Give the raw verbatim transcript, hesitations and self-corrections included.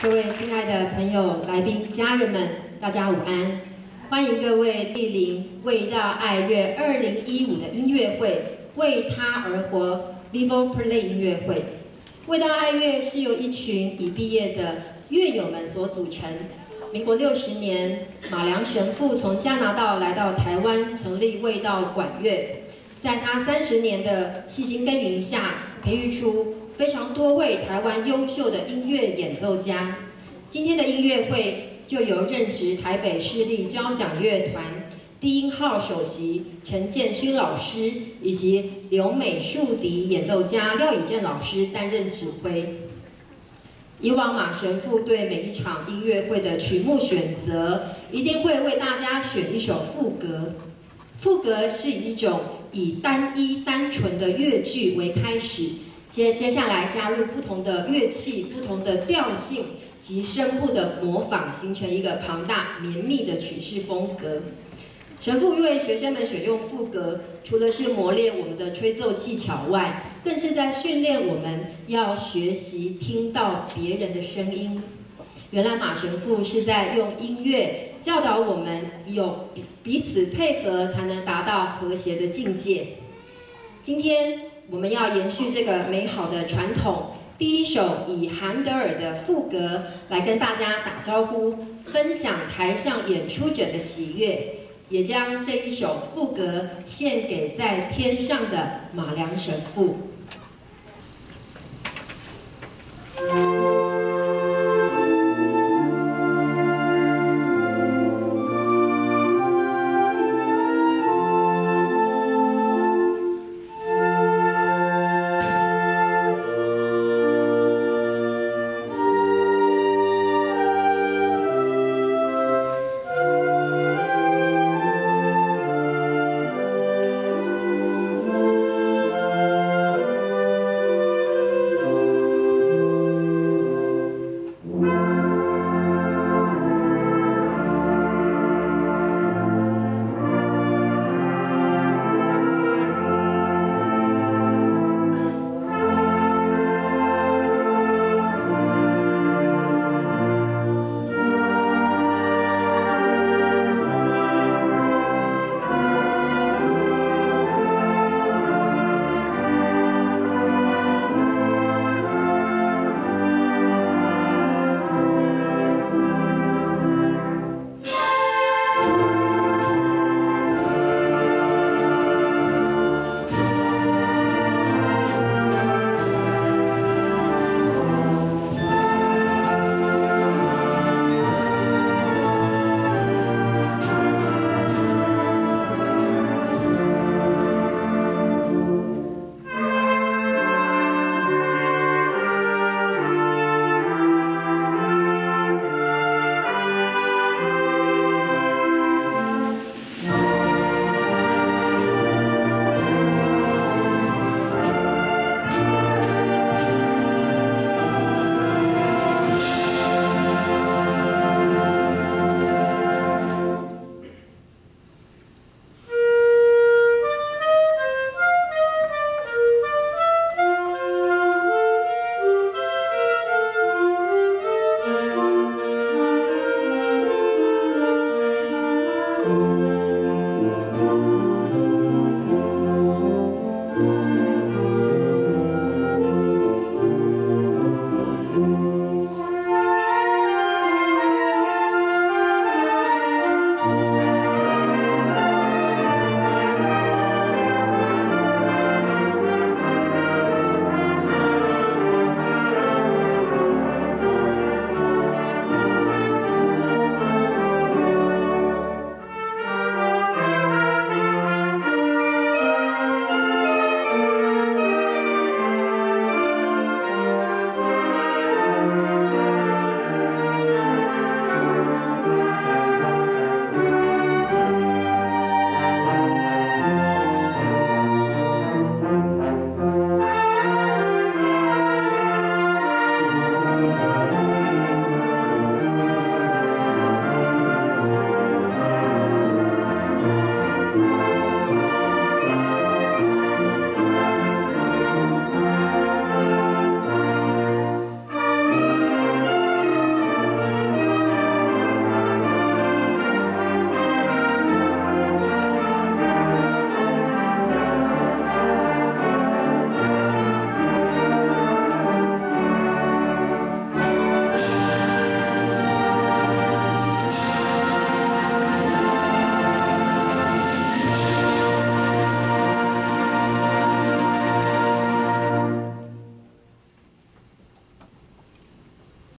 各位亲爱的朋友、来宾、家人们，大家午安！欢迎各位莅临为道爱乐二零一五的音乐会“为他而活 ”Vivo Play 音乐会。为道爱乐是由一群已毕业的乐友们所组成。民国六十年，马良神父从加拿大来到台湾，成立卫道管乐。在他三十年的细心耕耘下，培育出非常多位台湾优秀的音乐演奏家。今天的音乐会就由任职台北市立交响乐团低音号首席陈建勋老师以及留美竖笛演奏家廖以正老师担任指挥。以往马神父对每一场音乐会的曲目选择，一定会为大家选一首赋格。赋格是一种以单一单纯的乐句为开始，接接下来加入不同的乐器、不同的调性及声部的模仿，形成一个庞大绵密的曲式风格。神父为学生们选用赋格，除了是磨练我们的吹奏技巧外，更是在训练我们要学习听到别人的声音。原来马神父是在用音乐教导我们有彼此配合，才能达到和谐的境界。今天我们要延续这个美好的传统，第一首以韩德尔的赋格来跟大家打招呼，分享台上演出者的喜悦，也将这一首赋格献给在天上的马良神父。